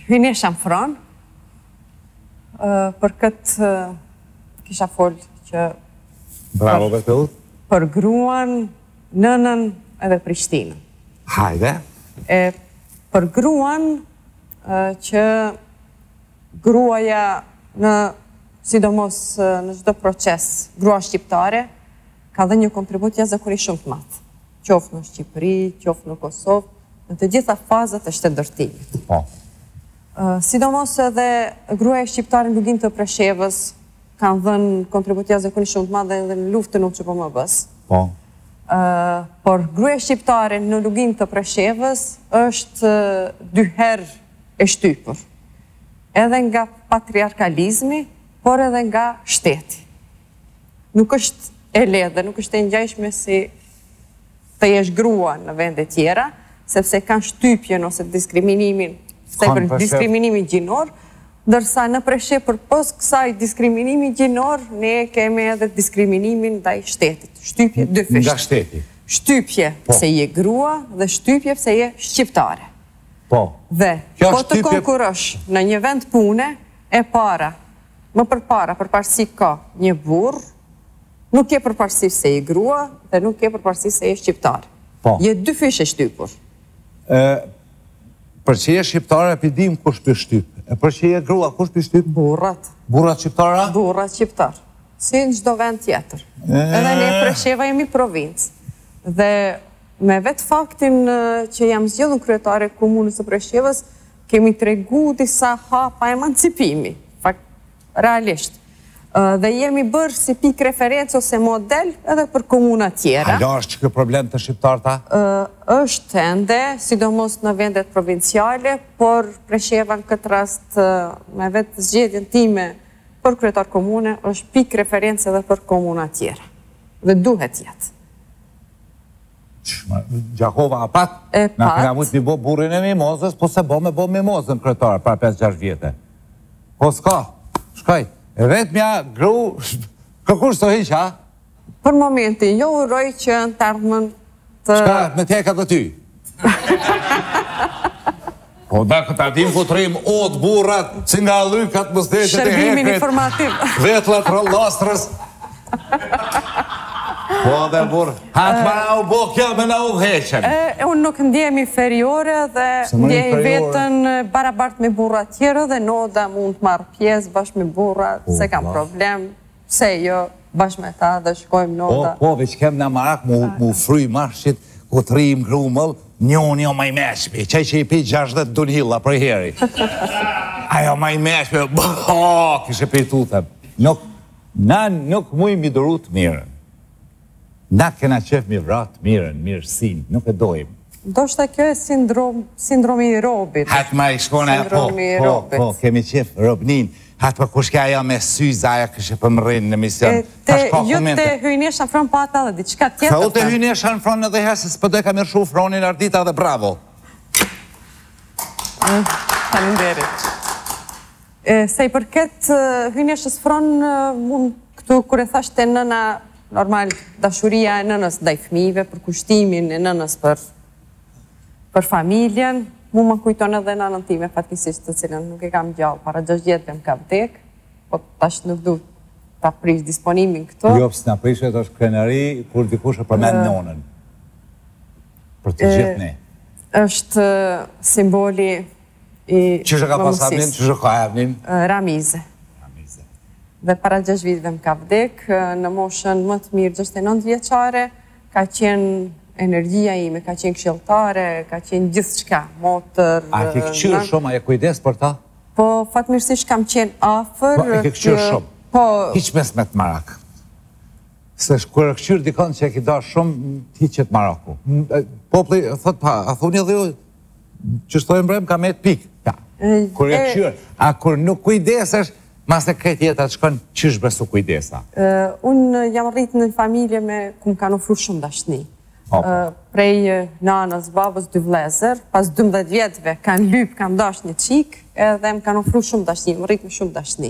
Hynesha në fron, për këtë kisha folë që... Bravo, Betul. Për gruan, nënën edhe Prishtinën. Hajde. Për gruan që gruaja në, sidomos në çdo proces, grua shqiptare, ka dhe një kontribut jashtëzakonisht shumë të madh. Qoftë në Shqipëri, qoftë në Kosovë, në të gjitha fazat e shtetëdërtimit. Po. Sidomos edhe gruaja shqiptare në Lugin të Preshevës kanë dhënë kontribut jashtëzakonisht shumë të madh edhe në luftën në UÇPMB-s. Po. Por gruaja shqiptare në Lugin të Preshevës është 2 herë e shtypur. Edhe nga patriarkalizmi, por edhe nga shteti. Nuk është e lehtë dhe nuk është e ngjashme si të jesh grua në vende tjera, sepse kanë shtypjen ose diskriminimin, diskriminimin gjinor, ndërsa në Preshevë përpos kësaj diskriminimi gjinor, ne kemi edhe diskriminimin ndaj shtetit. Shtypje dy fish. Nga shteti. Shtypje pse je grua dhe shtypje pse je shqiptare. Po. Dhe po të konkurosh në një vend pune, e para, më përpara, përparësi ka një burr, nuk je përparësi se je grua dhe nuk je përparësi se je shqiptare. Po. Je dy fish e shtypur. Për që je shqiptare, pidim kush për shtyp. E për që je grua, kush për shtyp? Burrat. Burrat shqiptara? Burrat shqiptar. Si në çdo vend tjetër. Edhe ne Presheva jemi provincë. Dhe me vetë faktin që jam zgjedhur kryetare e komunës së Preshevës, kemi tregu disa hapa emancipimi. Fakt, realisht. Dhe jemi bërë si pikë referencë ose model edhe për komuna tjera. Alo është që këtë problem të shqiptarta? Është ende, sidomos në vendet provinciale, por Presheva në këtë rast me vetë zgjedhjen time për kryetar komune, është pikë referencë edhe për komuna tjera. Dhe duhet jetë. Gjakova a pat? Na këna mujtë një bo burin e mimozës, po se bo me mimozën kryetar pra 5-6 vjetë. Po s'ka, shkaj. E vetë mja gru, këkur së hiqa? Për momenti, jo uroj që në të ardhmën të... Shka, me teka dhe ty? Po da këta dim ku të rrim otë burrat, si nga lykat mëstetet e hekret... Shërbimin informativ. Vetlat rëllastrës. Po dhe burë, hatë ma na u bo kja me na u heqen. Unë nuk ndjem inferiore dhe ndjem vetën barabart me burra tjera dhe noda mund të marrë pjesë bashkë me burra, se kam problem, se jo bashkë me ta dhe shkojmë noda. Po, veç kem në marak mu fry marshit, ku të rrim grumëll, njën jo maj meshpi, qaj që i pi 60 dunhilla për heri. Ajo maj meshpi, kështë pi tutëm. Na nuk mujmë i dëru të mirën. Na kena qef mi vratë mirën, mirësin, nuk e dojmë. Do shta kjo e sindromi i robit. Hatë ma i shkone, po, kemi qef robnin. Hatë për kushke aja me syza, aja kështë për më rinë në mision. Ju të hyjnesha në fronë pata dhe diçka tjetër. Sa u të hyjnesha në fronë edhe herë, se s'pëdoj ka mirë shu fronin ardita dhe bravo. Faleminderit. Se i përket hyjneshës fronë, mund këtu kër e thashtë e nëna, normal, dashuria e nënës ndaj fëmijëve, për kushtimin e nënës për familjen, mu më kujton edhe nënën time fatkesisht të cilën nuk e kam gjallë, para 6 vjetëve më ka vdek, po tash nuk du ta prish disponimin këto. Jo, pësë nga prishet është krenari, kur dikush e përmen nonën. Për të gjithë ne. është simboli i Qështë ka pasavnin, qështë ka evnin? Ramize. Dhe para 6 vitëve më ka vdek, në moshën më të mirë 69 vjeqare, ka qenë energjia ime, ka qenë këshilltare, ka qenë gjithë shka, motër... A ke këqyrë shumë, a e kujdes për ta? Po, fatmirësisht kam qenë afer... Po, e ke këqyrë shumë? Po... Hiq mes me të marak. Se kërë këqyrë dikon që e ki da shumë, hiqet maraku. Popli, thot pa, a thuni edhe ju, që shtojnë mbrem ka me të pikë. Kërë e këqyrë, a kërë nuk kujdesesh, mas në këtë jetë atë shkon, qysh besu kujdesa? Unë jam rritë në familje me ku më kanë ofru shumë dashni. Prej nanës, babës, 2 vlezër, pas 12 vjetëve kanë lypë, kanë dash një qikë, edhe më kanë ofru shumë dashni, më rritë me shumë dashni.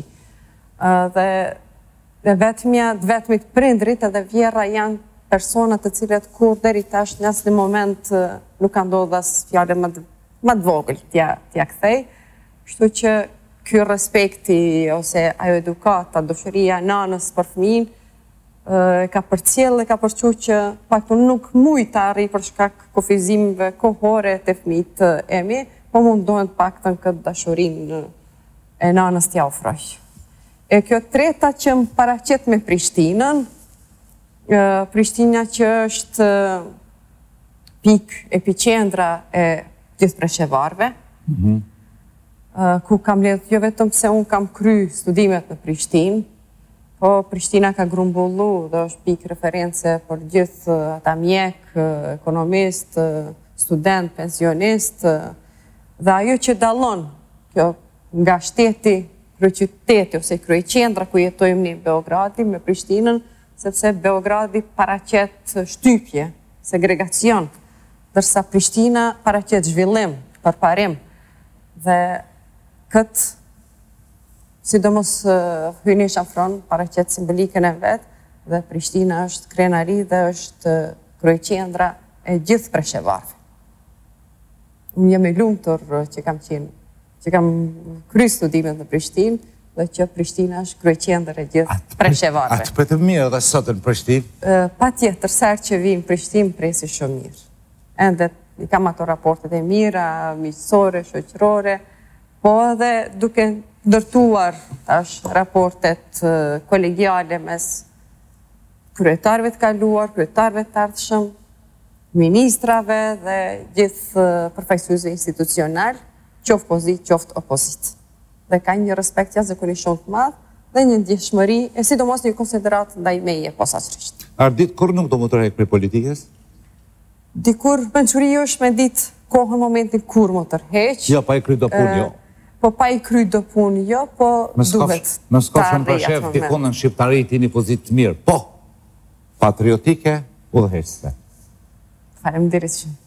Dhe vetëmit prindrit edhe vjera janë personat të cilet kur deri tash në asnjë moment nuk kanë ndodhur as fjalë më të vogël t'ja kthej. Kështu që ky respekti ose ajo edukata, dëshiria e nanës për fëmin, ka përcjell dhe ka përçu që paktën nuk mujt të arrijë për shkak kufizimeve kohore të fëmijët e mi, po mundohen paktën këtë dashurinë e nanës t'ja ofroj. E kjo treta që më paraqet me Prishtinën, Prishtina që është pikë epiqendra e gjithë preshevarve, ku kam lidhë jo vetëm se unë kam kry studimet në Prishtinë, po Prishtina ka grumbullu dhe është pikë reference për gjithë ata mjek, ekonomist, student, pensionist, dhe ajo që dallon kjo nga shteti, kryeqyteti ose kryeqendra ku jetojmë në Beogradi me Prishtinën, sepse Beogradi paraqet shtypje, segregacion, dërsa Prishtina paraqet zhvillim, përparim, dhe këtë, sidomos hyjnë shafron, paraqet simbolikën e vetë, dhe Prishtina është krenari dhe është kryeqendra e gjithë preshevarve. Unë jam e lumtur që kam kry studimet në Prishtinë, dhe që Prishtina është kryeqendër e gjithë preshevarve. Atë për të mirë dhe sot në Prishtinë? Pa tjetër, sërë që vinë Prishtinë presi shumë mirë. Ende i kam ato raportet e mira, miqësore, shoqërore, po edhe duke ndërtuar raportet kolegiale mes kryetarëve të kaluar, kryetarëve të ardhshëm, ministrave dhe gjithë përfaqësuesve institucional, qoftë pozitë, qoftë opozitë. Dhe ka një respekt jashtëzakonisht shumë të madh dhe një ndjeshmëri, e sidomos një konsiderat ndaj meje posaçërisht. Ardit, kur nuk do më tërheq prej politikës? Dikur mençuria është me ditë kohën momentin kur më tërheq. Jo, pa i kry do punë, jo. Po pa i kry do punë, jo, po duhet të arrijë për shef dikon në shqiptari ti një pozitë të mirë, po patriotike udhëheqëse. Faleminderit shumë.